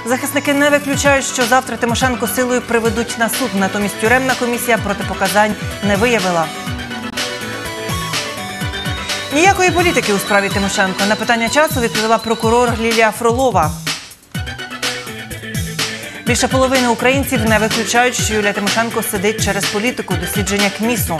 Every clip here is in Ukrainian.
Захисники не виключають, що завтра Тимошенко силою приведуть на суд. Натомість тюремна комісія протипоказань не виявила. Ніякої політики у справі Тимошенко. На питання часу відповіла прокурор Лілія Фролова. Більше половини українців не виключають, що Юлія Тимошенко сидить через політику. Дослідження КМІСу.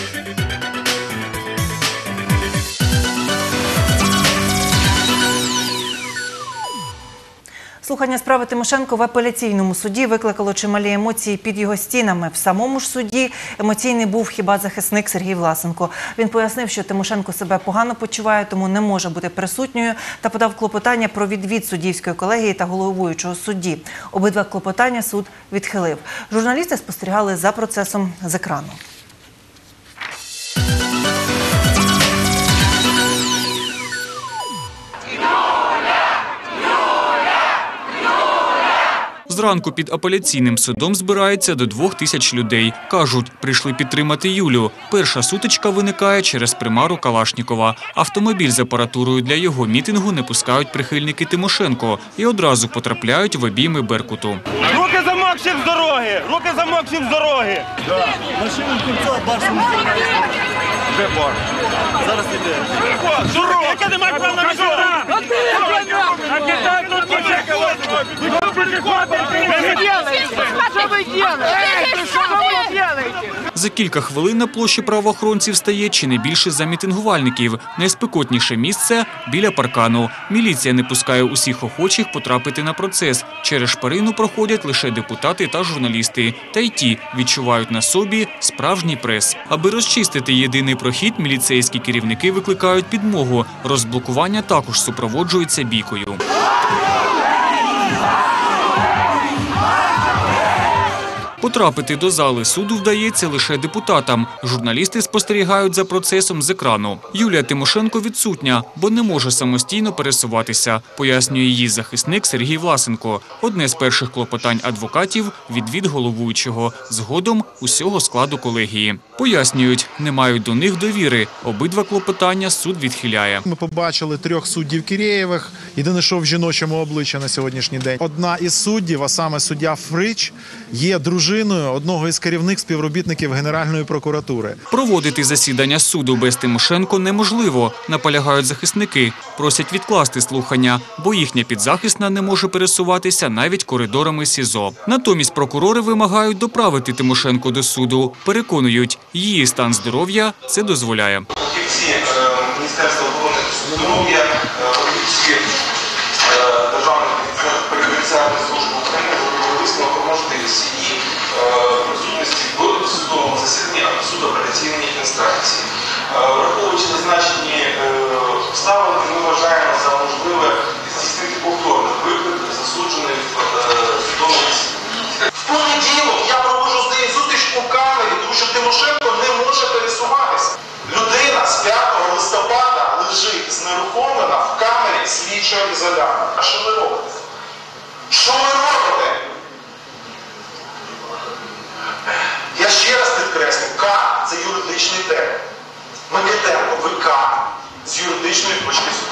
Слухання справи Тимошенко в апеляційному суді викликало чималі емоції під його стінами. В самому ж суді емоційний був хіба захисник Сергій Власенко. Він пояснив, що Тимошенко себе погано почуває, тому не може бути присутньою, та подав клопотання про відвід суддівської колегії та головуючого судді. Обидва клопотання суд відхилив. Журналісти спостерігали за процесом з екрану. Зранку під апеляційним судом збирається до 2000 людей. Кажуть, прийшли підтримати Юлю. Перша сутичка виникає через примару Калашнікова. Автомобіль з апаратурою для його мітингу не пускають прихильники Тимошенко і одразу потрапляють в обійми Беркуту. Руки замокші з дороги! Руки замокші з дороги! Машину кільцо, барсом. Де бар? Зараз іде. Дорога! Яке немає права на дорогу? За кілька хвилин на площі правоохоронців стає чи не більше за мітингувальників. Найспекотніше місце – біля паркану. Міліція не пускає усіх охочих потрапити на процес. Через шпарину проходять лише депутати та журналісти. Та й ті відчувають на собі справжній прес. Аби розчистити єдиний прохід, міліцейські керівники викликають підмогу. Розблокування також супроводжується бійкою. Потрапити до зали суду вдається лише депутатам. Журналісти спостерігають за процесом з екрану. Юлія Тимошенко відсутня, бо не може самостійно пересуватися, пояснює її захисник Сергій Власенко. Одне з перших клопотань адвокатів – відвід головуючого, згодом усього складу колегії. Пояснюють, не мають до них довіри. Обидва клопотання суд відхиляє. Ми побачили 3 суддів Кірєєвих, єдине, що в жіночому обличчі на сьогоднішній день. Одна із суддів, а саме суддя Фрич, є дружиною одного із керівних співробітників Генеральної прокуратури. Проводити засідання суду без Тимошенко неможливо, наполягають захисники. Просять відкласти слухання, бо їхня підзахисна не може пересуватися навіть коридорами СІЗО. Натомість прокурори вимагають доправити Тимошенко до суду. Переконують, її стан здоров'я це дозволяє. Фахівці Міністерства охорони здоров'я, фахівці Державної пенітенціарної служби України зробили висновок про можливість її присутності в судовому засіданні суду апеляційної інстанції. Враховуючи зазначені обставини, ми вважаємо за можливе здійснити повторний виклик засуджений в судовому засіданні. В понеділок я проводжу з нею зустріч у камері, тому що Тимошенко не може пересуватися. Людина з 5 листопада лежить знерухомлена в камері слідчого ізолятора. А що ви робите? Що ви робите? Я ще раз підкреслю, К – це юридичний термін. Микитенко, ви К з юридичної точки зору.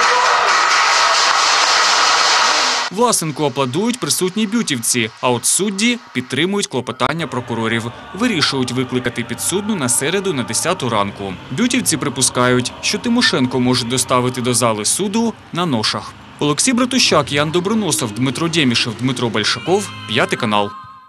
Власенку аплодують присутні бютівці, а от судді підтримують клопотання прокурорів. Вирішують викликати підсудну на середу на 10 ранку. Бютівці припускають, що Тимошенко може доставити до зали суду на ношах. Олексій Братущак, Ян Доброносов, Дмитро Дємішев, Дмитро Большаков, 5 канал.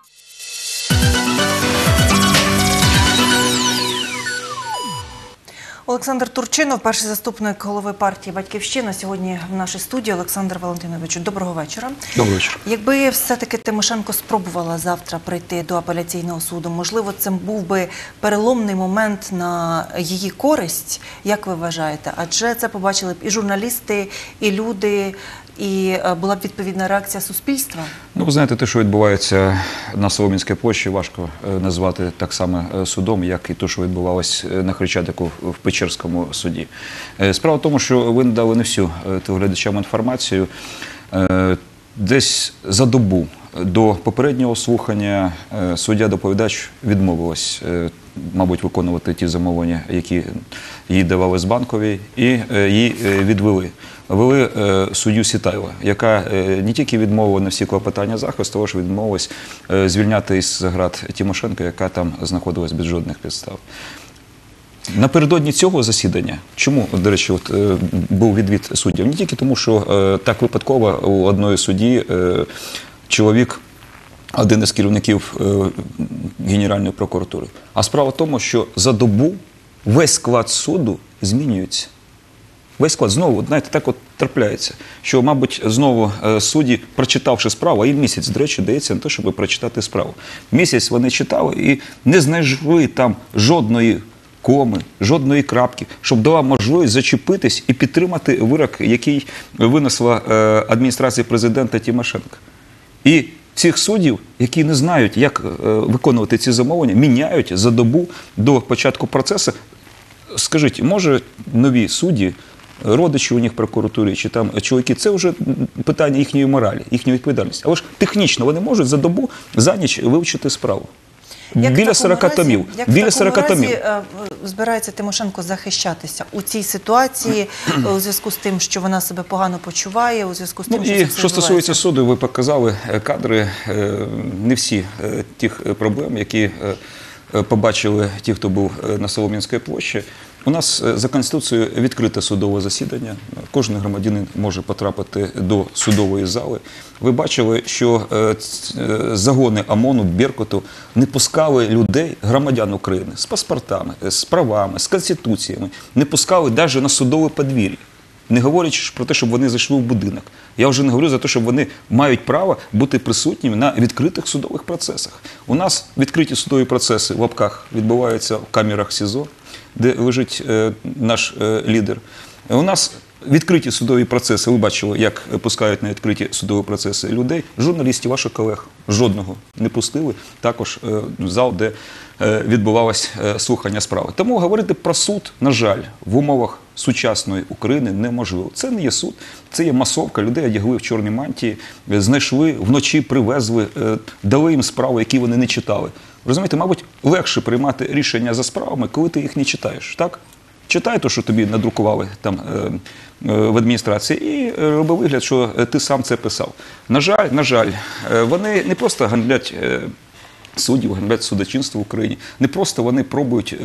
Олександр Турчинов, перший заступник голови партії «Батьківщина», сьогодні в нашій студії. Олександр Валентиновичу, доброго вечора. Доброго вечора. Якби все-таки Тимошенко спробувала завтра прийти до апеляційного суду, можливо, це був би переломний момент на її користь, як ви вважаєте? Адже це побачили б і журналісти, і люди, і була б відповідна реакція суспільства? Ну, ви знаєте, те, що відбувається на Солом'янській площі, важко назвати так само судом, як і те, що відбувалося на Хрещатику в Печерському суді. Справа в тому, що ви надали не всю телеглядачам інформацію. Десь за добу до попереднього слухання суддя-доповідач відмовилась мабуть, виконувати ті замовлення, які їй давали з Банкової, і її відвели. Вели суддю Сітаєва, яка не тільки відмовила на всі клопотання захисту, але ж відмовилась звільняти із град Тимошенко, яка там знаходилась без жодних підстав. Напередодні цього засідання, чому, до речі, був відвід суддів? Не тільки тому, що так випадково у одної судді чоловік, один із керівників Генеральної прокуратури, а справа в тому, що за добу весь склад суду змінюється. Весь склад знову, знаєте, так от трапляється, що, мабуть, знову судді, прочитавши справу, а їм місяць, до речі, дається на те, щоб прочитати справу. Місяць вони читали і не знайшли там жодної коми, жодної крапки, щоб дала можливість зачепитись і підтримати вирок, який винесла адміністрація президента Тимошенко. І цих суддів, які не знають, як виконувати ці замовлення, міняють за добу до початку процесу. Скажіть, може нові судді, родичі у них в прокуратурі, чи там чоловіки, це вже питання їхньої моралі, їхньої відповідальності. Але ж технічно вони можуть за добу, за ніч вивчити справу. Біля 40 томів. Біля 40 томів. Збирається Тимошенко захищатися у цій ситуації у зв'язку з тим, що вона себе погано почуває, у зв'язку з тим, що це все що стосується відбувається? суду, ви показали кадри, не всі тих проблем, які побачили ті, хто був на Солом'янській площі. У нас за Конституцією відкрите судове засідання. Кожен громадянин може потрапити до судової зали. Ви бачили, що загони ОМОНу, Беркуту не пускали людей, громадян України, з паспортами, з правами, з конституціями. Не пускали навіть на судове подвір'я. Не говорячи про те, щоб вони зайшли в будинок. Я вже не говорю за те, що вони мають право бути присутніми на відкритих судових процесах. У нас відкриті судові процеси в лапках відбуваються в камерах СІЗО, де лежить наш лідер. У нас відкриті судові процеси, ви бачили, як пускають на відкриті судові процеси людей, журналістів, ваших колег, жодного не пустили, також в зал, де відбувалось слухання справи. Тому говорити про суд, на жаль, в умовах сучасної України неможливо. Це не є суд, це є масовка, людей одягли в чорні мантії, знайшли, вночі привезли, дали їм справи, які вони не читали. Розумієте, мабуть, легше приймати рішення за справами, коли ти їх не читаєш, так? Читай те, що тобі надрукували там в адміністрації, і роби вигляд, що ти сам це писав. На жаль, вони не просто ганьблять суддів, ганьблять судочинство в Україні, не просто вони пробують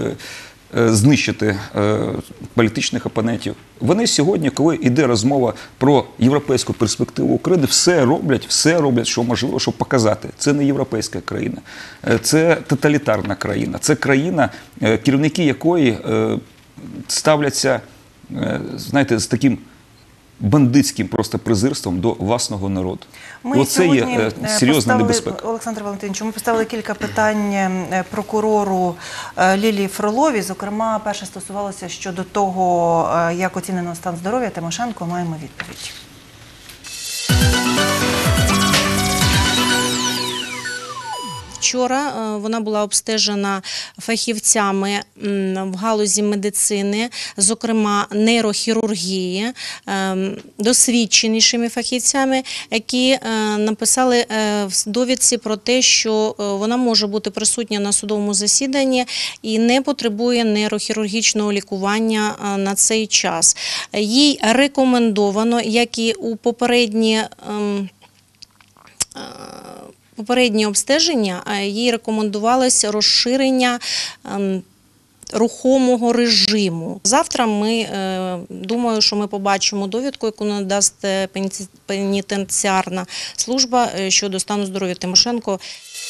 знищити політичних опонентів. Вони сьогодні, коли йде розмова про європейську перспективу України, все роблять, що можливо, щоб показати. Це не європейська країна, це тоталітарна країна, це країна, керівники якої ставляться, знаєте, з таким бандитським просто презирством до власного народу. Оце є серйозна небезпека. Олександр Валентинович, ми поставили кілька питань прокурору Лілії Фроловій. Зокрема, перше стосувалося щодо того, як оцінено стан здоров'я Тимошенко. Маємо відповідь. Вчора вона була обстежена фахівцями в галузі медицини, зокрема нейрохірургії, досвідченішими фахівцями, які написали в довідці про те, що вона може бути присутня на судовому засіданні і не потребує нейрохірургічного лікування на цей час. Їй рекомендовано, як і у попереднє обстеження, їй рекомендувалося розширення рухомого режиму. Завтра думаю, що ми побачимо довідку, яку надасть пенітенціарна служба щодо стану здоров'я Тимошенко.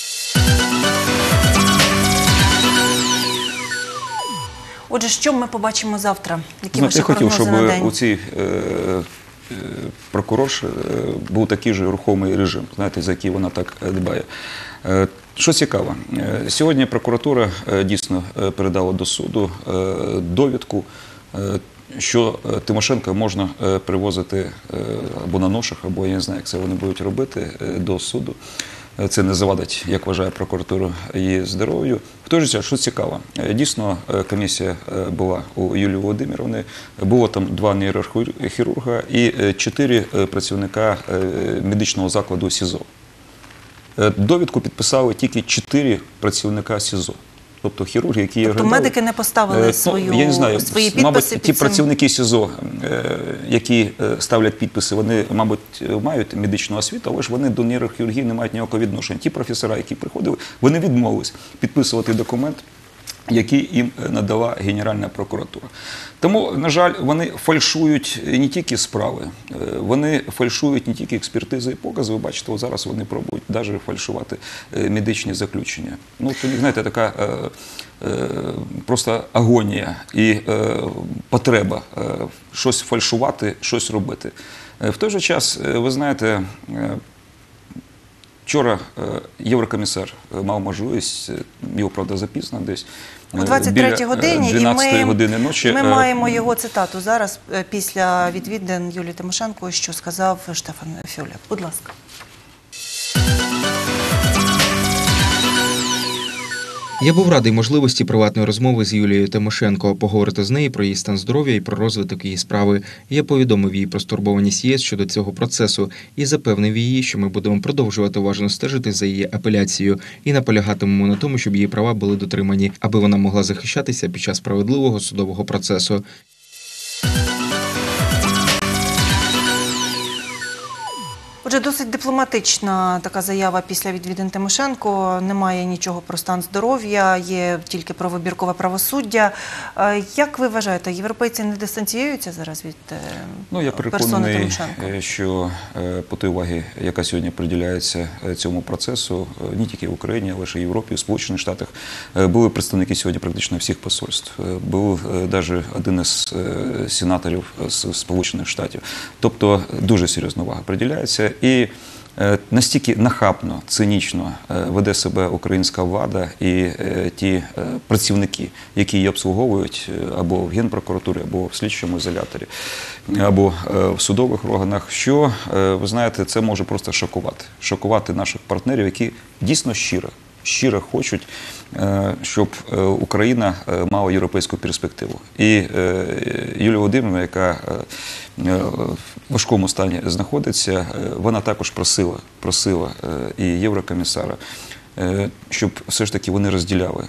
Отже, що ми побачимо завтра? Які Знаєте, ваші я хотів, прогнози щоб на день? у цій прокурорші був такий же рухомий режим, знаєте, за який вона так дбає. Що цікаво, сьогодні прокуратура дійсно передала до суду довідку, що Тимошенка можна привозити або на ношах, або я не знаю, як це вони будуть робити, до суду. Це не завадить, як вважає прокуратура, її здоров'ю. В той же час, що цікаво, дійсно комісія була у Юлії Володимирівни, було там 2 нейрохірурга і 4 працівника медичного закладу СІЗО. Довідку підписали тільки 4 працівника СІЗО. Тобто хірурги, які її Тобто оглядали, медики не поставили свої підписи мабуть, ті під цим? працівники СІЗО, які ставлять підписи, вони, мабуть, мають медичну освіту, але ж вони до нейрохірургії не мають ніякого відношення. Ті професора, які приходили, вони відмовились підписувати документ, який їм надала Генеральна прокуратура. Тому, на жаль, вони фальшують не тільки справи, вони фальшують не тільки експертизи і покази. Ви бачите, от зараз вони пробують навіть фальшувати медичні заключення. Ну, то, знаєте, така просто агонія і потреба щось фальшувати, щось робити. В той же час, ви знаєте, вчора єврокомісар мав можливість, його, правда, запізно десь, О 23-й годині, 12-ї години ночі. Ми маємо його цитату зараз після відвідин Юлії Тимошенко, що сказав Штефан Фюле. Будь ласка. Я був радий можливості приватної розмови з Юлією Тимошенко, поговорити з нею про її стан здоров'я і про розвиток її справи. Я повідомив її про стурбованість ЄС щодо цього процесу і запевнив її, що ми будемо продовжувати уважно стежити за її апеляцією і наполягатимемо на тому, щоб її права були дотримані, аби вона могла захищатися під час справедливого судового процесу. Отже, досить дипломатична така заява після відвідин Тимошенко. Немає нічого про стан здоров'я, є тільки про вибіркове правосуддя. Як ви вважаєте, європейці не дистанціюються зараз від Я персони переконаний, Тимошенко? що по тій увагі, яка сьогодні приділяється цьому процесу, не тільки в Україні, але й в Європі, в Сполучених Штатах, були представники сьогодні практично всіх посольств. Був навіть один із сенаторів з Сполучених Штатів. Тобто дуже серйозна увага приділяється. І настільки нахабно, цинічно веде себе українська влада і ті працівники, які її обслуговують або в Генпрокуратурі, або в слідчому ізоляторі, або в судових органах, що, ви знаєте, це може просто шокувати наших партнерів, які дійсно щиро хочуть, щоб Україна мала європейську перспективу. І Юлія Володимирівна, яка в важкому стані знаходиться, вона також просила і єврокомісара, щоб все ж таки вони розділяли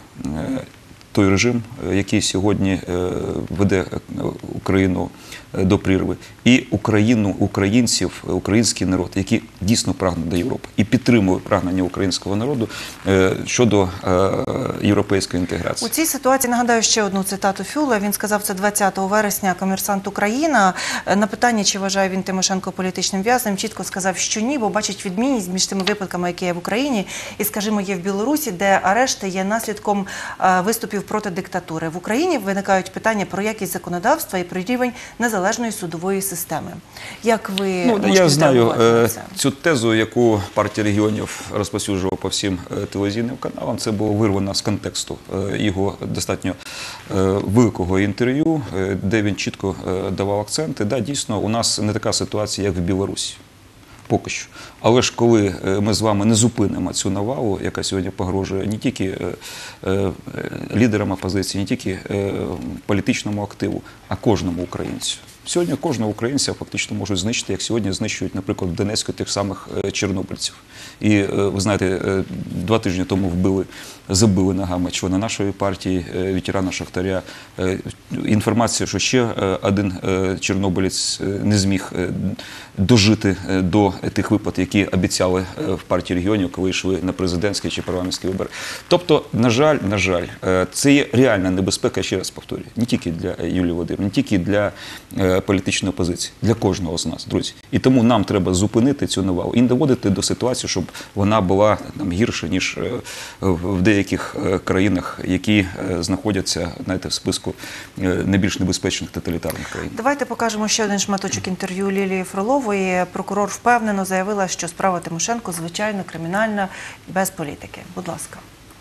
той режим, який сьогодні веде Україну до прірви, і українців, український народ, які дійсно прагнуть до Європи і підтримують прагнення українського народу щодо європейської інтеграції. У цій ситуації нагадаю ще одну цитату Фюле. Він сказав це 20 вересня, «Комерсант Україна». На питання, чи вважає він Тимошенко політичним в'язнем, чітко сказав, що ні, бо бачить відмінність між тими випадками, які є в Україні і, скажімо, є в Білорусі, де арешти є наслідком виступів проти диктатури. В Україні виникають питання про якість законодавства і про рівень незалежної судової системи. Як ви можете Я знаю відреагувати на це? цю тезу, яку партія регіонів розповсюджувала по всім телевізійним каналам. Це було вирвано з контексту його достатньо великого інтерв'ю, де він чітко давав акценти. Да, дійсно, у нас не така ситуація, як в Білорусі. Поки що. Але ж коли ми з вами не зупинимо цю навалу, яка сьогодні погрожує не тільки лідерам опозиції, не тільки політичному активу, а кожному українцю. Сьогодні кожного українця фактично можуть знищити, як сьогодні знищують, наприклад, в Донецьку тих самих чорнобильців. І, ви знаєте, 2 тижні тому забили ногами члена нашої партії, ветерана Шахтаря. Інформація, що ще один чорнобилець не зміг дожити до тих виплат, які обіцяли в партії регіонів, коли йшли на президентські чи парламентські вибори. Тобто, на жаль, це є реальна небезпека, ще раз повторюю, не тільки для Юлії Володимирівни, не тільки для політичної опозиції, для кожного з нас, друзі. І тому нам треба зупинити цю навалу і не доводити до ситуації, щоб вона була гірша, ніж в деяких країнах, які знаходяться, знаєте, в списку найбільш небезпечних тоталітарних країн. Давайте покажемо ще один шматочок інтерв'ю Лілії Фролової. Прокурор впевнено заявила, що справа Тимошенко, звичайно, кримінальна, без політики. Будь ласка.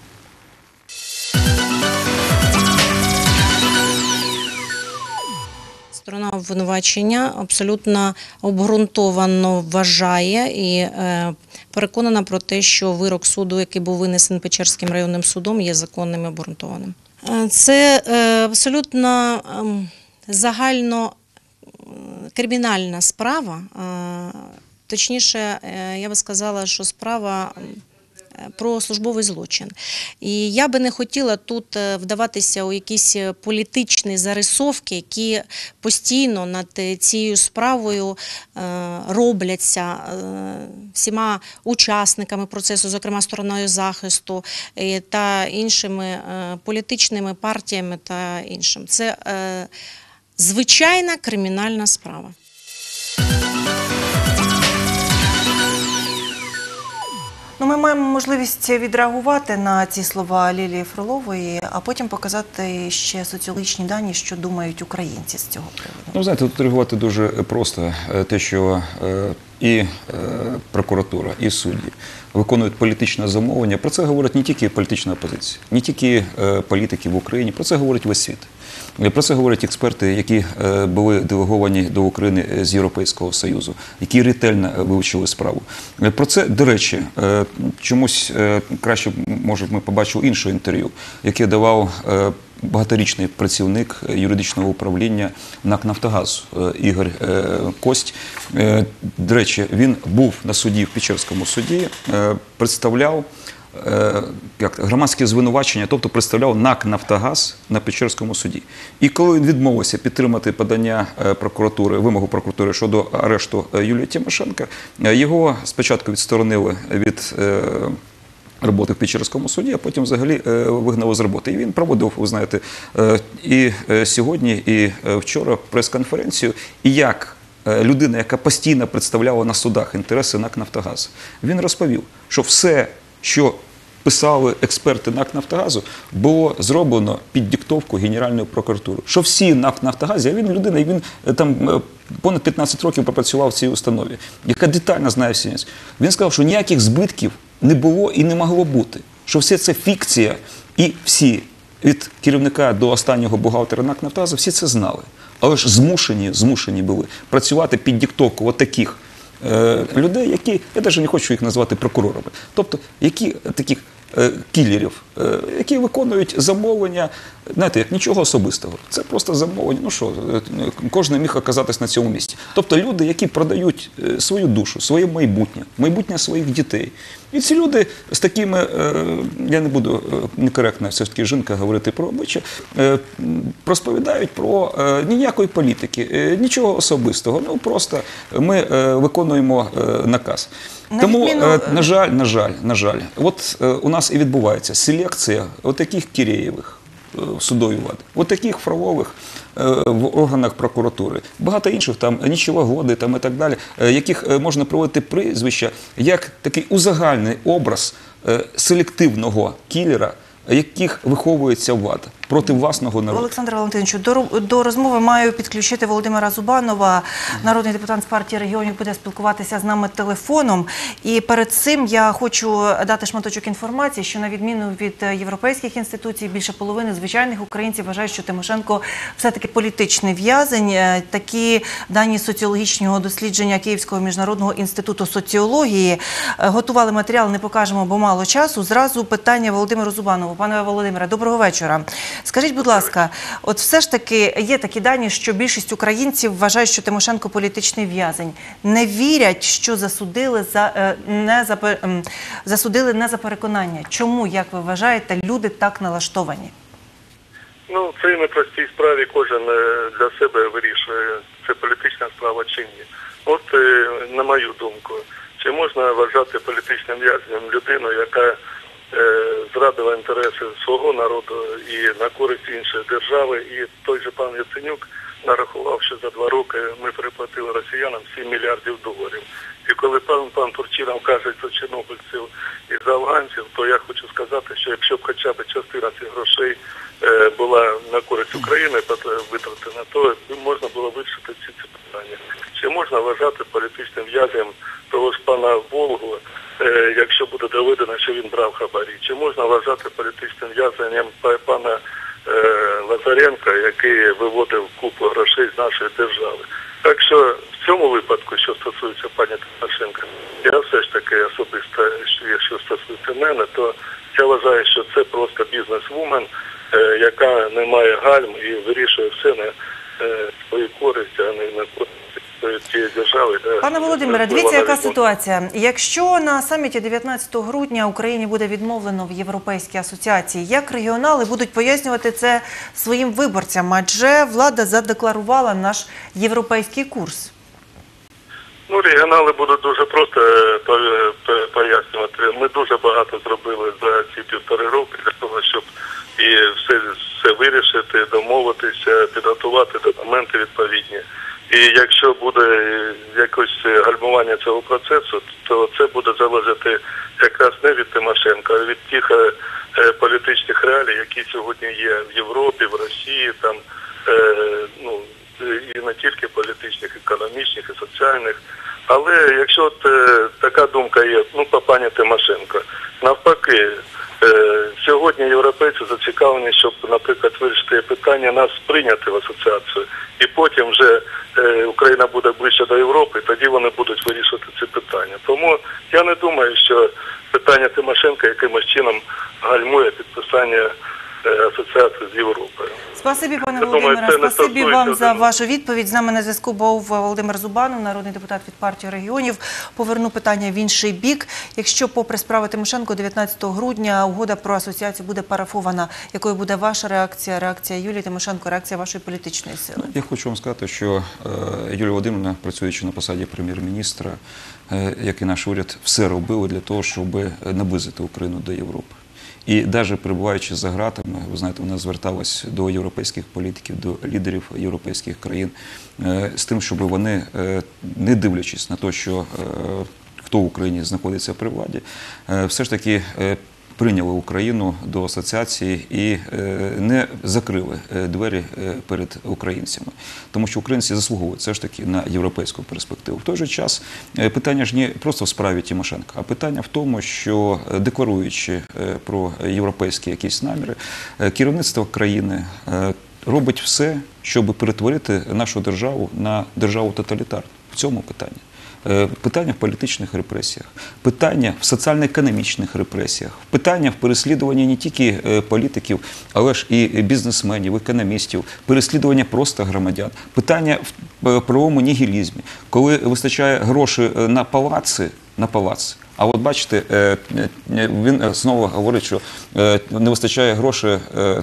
Сторона обвинувачення абсолютно обґрунтовано вважає і переконана про те, що вирок суду, який був винесений Печерським районним судом, є законним і обґрунтованим. Це абсолютно загально кримінальна справа, точніше, я би сказала, що справа про службовий злочин. І я би не хотіла тут вдаватися у якісь політичні зарисовки, які постійно над цією справою робляться всіма учасниками процесу, зокрема стороною захисту та іншими політичними партіями та іншим. Це звичайна кримінальна справа. Ну, ми маємо можливість відреагувати на ці слова Лілії Фролової, а потім показати ще соціологічні дані, що думають українці з цього приводу. Ну, знаєте, тут реагувати дуже просто. Те, що і прокуратура, і судді виконують політичне замовлення, про це говорить не тільки політична опозиція, не тільки політики в Україні, про це говорить весь світ. Про це говорять експерти, які були делеговані до України з Європейського Союзу, які ретельно вивчили справу. Про це, до речі, чомусь краще, може, ми побачили інше інтерв'ю, яке давав багаторічний працівник юридичного управління НАК «Нафтогаз» Ігор Кость. До речі, він був на суді в Печерському суді, представляв громадське звинувачення, тобто представляв НАК «Нафтогаз» на Печерському суді. І коли він відмовився підтримати подання прокуратури, вимогу прокуратури щодо арешту Юлії Тимошенко, його спочатку відсторонили від роботи в Печерському суді, а потім взагалі вигнали з роботи. І він проводив, ви знаєте, і сьогодні, і вчора прес-конференцію, і як людина, яка постійно представляла на судах інтереси НАК «Нафтогаз», він розповів, що все, що писали експерти НАК «Нафтогазу», було зроблено під диктовку Генеральної прокуратури. Що всі НАК «Нафтогазі», а він людина, і він там понад 15 років пропрацював в цій установі, яка детально знає всі. Він сказав, що ніяких збитків не було і не могло бути. Що все це фікція, і всі, від керівника до останнього бухгалтера НАК «Нафтогазу», всі це знали. Але ж змушені були працювати під диктовку от таких людей, які, я навіть не хочу їх назвати прокурорами, тобто, які таких кілерів, які виконують замовлення, знаєте, як нічого особистого. Це просто замовлення, ну що, кожен міг оказатись на цьому місці. Тобто люди, які продають свою душу, своє майбутнє своїх дітей. І ці люди з такими, я не буду некоректно все-таки жінка говорити про обличчя, розповідають про ніякої політики, нічого особистого, ну просто ми виконуємо наказ. Тому, на жаль, от у нас і відбувається селекція отаких Кірєєвих в судовій владі, отаких Фролових в органах прокуратури, багато інших, там, Нічевогоди там, і так далі, яких можна проводити прізвища, як такий узагальний образ селективного кілера, яких виховується влада проти власного народу. Олександр Валентиновичу, до розмови маю підключити Володимира Зубанова. Народний депутат з партії регіонів буде спілкуватися з нами телефоном. І перед цим я хочу дати шматочок інформації, що на відміну від європейських інституцій, більше половини звичайних українців вважають, що Тимошенко все-таки політичний в'язень. Такі дані соціологічного дослідження Київського міжнародного інституту соціології. Готували матеріал, не покажемо, бо мало часу. Зразу питання Володимиру Зубанову. Пане Володимире, доброго вечора. Скажіть, будь ласка, от все ж таки є такі дані, що більшість українців вважають, що Тимошенко політичний в'язень. Не вірять, що засудили не за переконання. Чому, як ви вважаєте, люди так налаштовані? Ну, в цій непростій справі кожен для себе вирішує, це політична справа чи ні. От, на мою думку, чи можна вважати політичним в'язнем людину, яка зрадила інтереси свого народу і на користь іншої держави, і той же пан Яценюк нарахував, що за 2 роки ми переплатили росіянам $7 мільярдів. І коли пан Турчинов каже за чорнобильців і за афганців, то я хочу сказати, що якщо б хоча б частина цих грошей була на користь України витратена, то можна було вирішити ці питання. Чи можна вважати політичним в'язнем того ж пана Волгу, якщо буде доведено, що він брав хабарі? Чи можна вважати політичним в'язненням пана Лазаренка, який виводив купу грошей з нашої держави? Так що в цьому випадку, що стосується пані Тимошенко, я все ж таки особисто, якщо стосується мене, то я вважаю, що це просто бізнес-вумен, яка не має гальм і вирішує все на свою користь, а не на користь тієї держави. Пане Пане Володимире, дивіться, вплива на яка відносини. ситуація. Якщо на саміті 19 грудня Україні буде відмовлено в Європейській асоціації, як регіонали будуть пояснювати це своїм виборцям? Адже влада задекларувала наш європейський курс. Ну, регіонали будуть дуже просто пояснювати. Ми дуже багато зробили за ці 1,5 роки для того, щоб і все вирішити, домовитися, підготувати документи відповідні. І якщо буде якось гальмування цього процесу, то це буде залежати якраз не від Тимошенко, а від тих політичних реалій, які сьогодні є в Європі, в Росії, там, ну, і не тільки політичних, економічних, і соціальних. Але якщо от, така думка є, ну, по пані Тимошенко, навпаки, сьогодні європейці зацікавлені, щоб, наприклад, вирішити питання нас прийняти в асоціацію, і потім вже Україна буде ближче до Європи, тоді вони будуть вирішувати ці питання. Тому я не думаю, що питання Тимошенко якимось чином гальмує підписання асоціації з Європою. Спасибі, пане Я думаю, Володимире, це не спасибі стосується вам за один. вашу відповідь. З нами на зв'язку був Володимир Зубанов, народний депутат від партії регіонів. Поверну питання в інший бік. Якщо, попри справи Тимошенко, 19 грудня угода про асоціацію буде парафована, якою буде ваша реакція, реакція Юлії Тимошенко, реакція вашої політичної сили? Я хочу вам сказати, що Юлія Володимирівна, працюючи на посаді прем'єр-міністра, як і наш уряд, все робили для того, щоб наблизити Україну до Європи. І навіть перебуваючи за ґратами, ви знаєте, вона зверталась до європейських політиків, до лідерів європейських країн з тим, щоб вони, не дивлячись на те, що хто в Україні знаходиться при владі, все ж таки прийняли Україну до асоціації і не закрили двері перед українцями. Тому що українці заслуговують все ж таки на європейську перспективу. В той же час питання ж не просто в справі Тимошенка, а питання в тому, що декларуючи про європейські якісь наміри, керівництво країни робить все, щоб перетворити нашу державу на державу тоталітарну. В цьому питанні. Питання в політичних репресіях, питання в соціально-економічних репресіях, питання в переслідуванні не тільки політиків, але ж і бізнесменів, економістів, переслідування просто громадян, питання в правовому нігілізмі, коли вистачає грошей на палаци, а от бачите, він знову говорить, що не вистачає грошей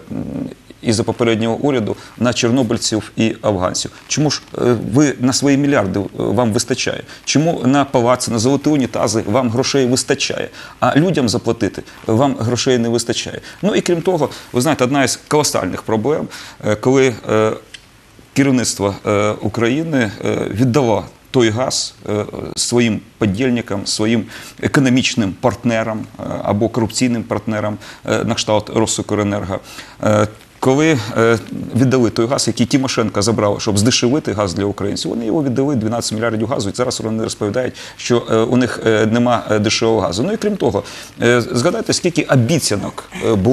із-за попереднього уряду на чорнобильців і афганців. Чому ж ви на свої мільярди вам вистачає? Чому на палаци, на золоті унітази вам грошей вистачає, а людям заплатити вам грошей не вистачає? Ну і крім того, ви знаєте, одна із колосальних проблем, коли керівництво України віддало той газ своїм подільникам, своїм економічним партнерам або корупційним партнерам на кшталт Росукренерго, коли віддали той газ, який Тимошенко забрала, щоб здешевити газ для українців, вони його віддали 12 мільярдів газу, і зараз вони розповідають, що у них нема дешевого газу. Ну і крім того, згадайте, скільки обіцянок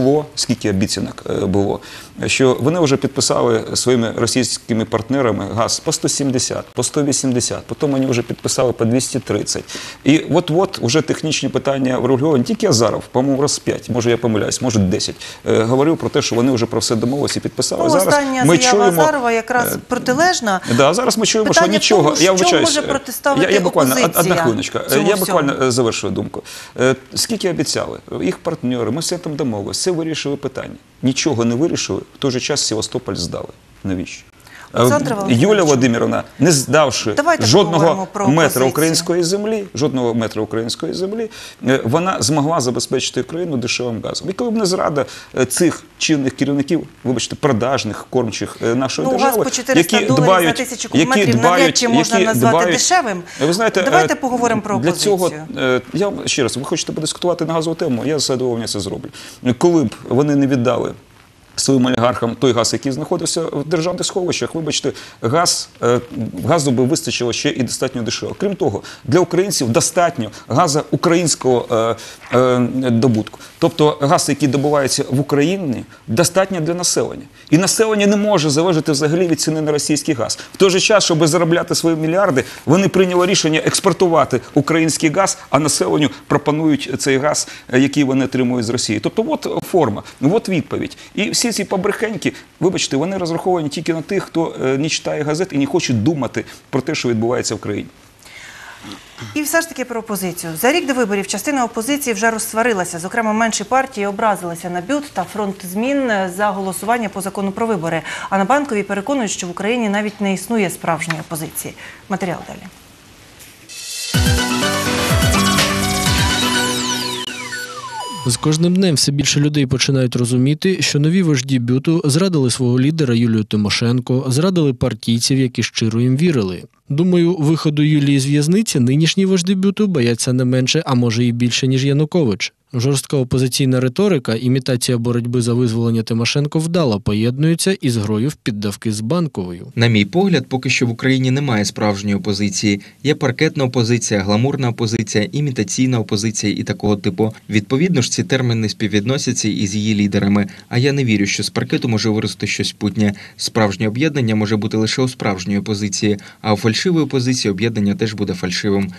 було, що вони вже підписали своїми російськими партнерами газ по 170, по 180, потім вони вже підписали по 230. І от-от вже технічні питання врегульовані. Тільки Азаров, по-моєму, раз 5, може я помиляюсь, може 10, говорив про те, що вони вже про все домовилися і підписали. Ну, зараз остання ми заява чуємо, Азарова якраз протилежна. Да, зараз ми чуємо, Питання що нічого. в тому, Я вибачаюсь, може протиставити я буквально, опозиція одна хвилиночка. цьому Я всьому? буквально завершую думку. Скільки обіцяли? Їх партнери, ми все там домовилися, все вирішили питання. Нічого не вирішили, в той же час Севастополь здали. Навіщо? Юлія Володимирівна, не здавши жодного метра української землі, вона змогла забезпечити Україну дешевим газом. І коли б не зрада цих чинних керівників, вибачте, продажних, кормчих нашої держави, газ по 400 доларів за 1000 кубометрів навряд чи можна назвати дешевим. Ви знаєте, давайте поговоримо про опозицію. Для цього, я вам ще раз, ви хочете подискутувати на газову тему, я з задоволенням це зроблю. Коли б вони не віддали своїм олігархам той газ, який знаходився в державних сховищах, вибачте, газу би вистачило ще і достатньо дешево. Крім того, для українців достатньо газу українського добутку. Тобто газ, який добувається в Україні, достатньо для населення. І населення не може залежати взагалі від ціни на російський газ. В той же час, щоб заробляти свої мільярди, вони прийняли рішення експортувати український газ, а населенню пропонують цей газ, який вони отримують з Росії. Тобто от форма, от відповідь. І всі ці побрехеньки, вибачте, вони розраховані тільки на тих, хто не читає газет і не хоче думати про те, що відбувається в країні. І все ж таки про опозицію. За рік до виборів частина опозиції вже розсварилася. Зокрема, менші партії образилися на БЮТ та фронт змін за голосування по закону про вибори. А на Банковій переконують, що в Україні навіть не існує справжньої опозиції. Матеріал далі. З кожним днем все більше людей починають розуміти, що нові вожді БЮТу зрадили свого лідера Юлію Тимошенко, зрадили партійців, які щиро їм вірили. Думаю, виходу Юлії з в'язниці нинішні вожді БЮТу бояться не менше, а може і більше, ніж Янукович. Жорстка опозиційна риторика, імітація боротьби за визволення Тимошенко вдало поєднуються із грою в піддавки з Банковою. На мій погляд, поки що в Україні немає справжньої опозиції. Є паркетна опозиція, гламурна опозиція, імітаційна опозиція і такого типу. Відповідно ж, ці терміни співвідносяться із її лідерами. А я не вірю, що з паркету може вирости щось путнє. Справжнє об'єднання може бути лише у справжньої опозиції, а у фальшивої опозиції об'єднання теж буде фальшивим.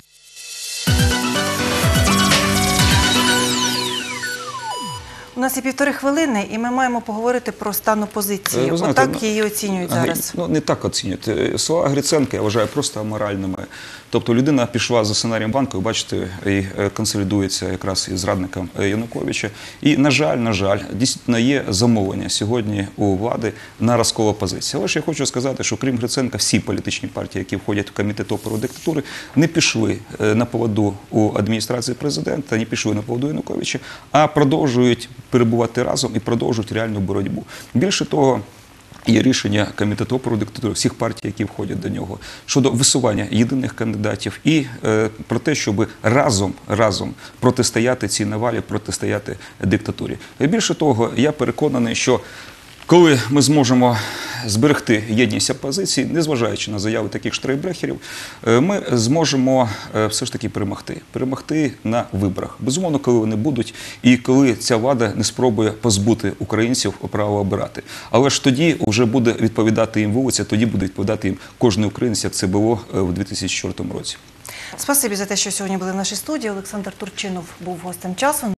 У нас є 1,5 хвилини, і ми маємо поговорити про стан опозиції. Отак її оцінюють зараз. Не так оцінюють. Слова Гриценка я вважаю просто аморальними. Тобто людина пішла за сценарієм Банкової, бачите, і консолідується якраз із зрадником Януковича. І, на жаль, дійсно є замовлення сьогодні у влади на розкол опозиції. Але ж я хочу сказати, що крім Гриценка, всі політичні партії, які входять в комітет опору диктатури, не пішли на поводу у адміністрації президента, не пішли на поводу Януковича, а продовжують перебувати разом і продовжують реальну боротьбу. Більше того, є рішення комітету опору диктатури всіх партій, які входять до нього, щодо висування єдиних кандидатів і про те, щоб разом протистояти цій навалі, протистояти диктатурі. І більше того, я переконаний, що коли ми зможемо зберегти єдність опозиції, незважаючи на заяви таких штрейхбрехерів, ми зможемо все ж таки перемогти на виборах. Безумовно, коли вони будуть і коли ця влада не спробує позбути українців права обирати. Але ж тоді вже буде відповідати їм вулиця, тоді буде відповідати їм кожен українець, як це було в 2004 році. Спасибі за те, що сьогодні були в нашій студії. Олександр Турчинов був гостем «Часу».